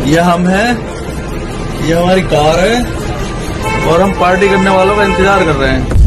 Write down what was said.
ये हम हैं, ये हमारी कार है और हम पार्टी करने वालों का इंतजार कर रहे हैं।